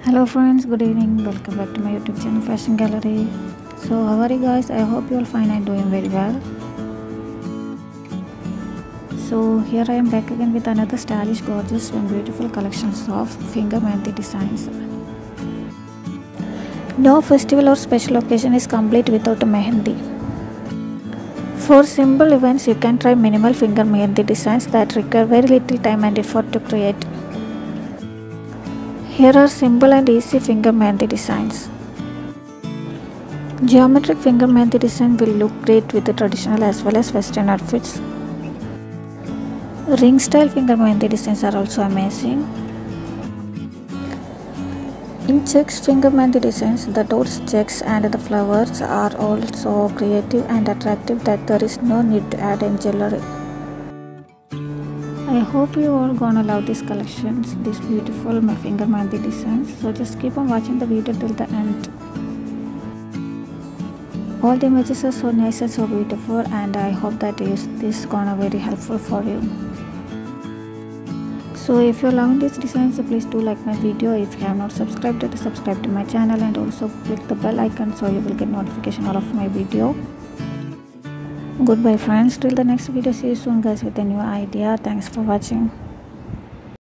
Hello friends, good evening. Welcome back to my YouTube channel Fashion Gallery. So how are you guys? I hope you all fine and doing very well. So here I am back again with another stylish, gorgeous and beautiful collections of finger mehndi designs. No festival or special occasion is complete without a mehndi. For simple events, you can try minimal finger mehndi designs that require very little time and effort to create. Here are simple and easy finger mehndi designs. Geometric finger mehndi design will look great with the traditional as well as western outfits. Ring style finger mehndi designs are also amazing. In checks finger mehndi designs, the dots, checks and the flowers are also creative and attractive that there is no need to add any jewelry. I hope you are gonna love these collections, these beautiful finger mehndi designs. So just keep on watching the video till the end. All the images are so nice and so beautiful, and I hope that this gonna very helpful for you. So if you're loving these designs, so please do like my video. If you have not subscribed to subscribe to my channel, and also click the bell icon so you will get notification of my video. Goodbye friends, till the next video. See you soon guys with a new idea. Thanks for watching.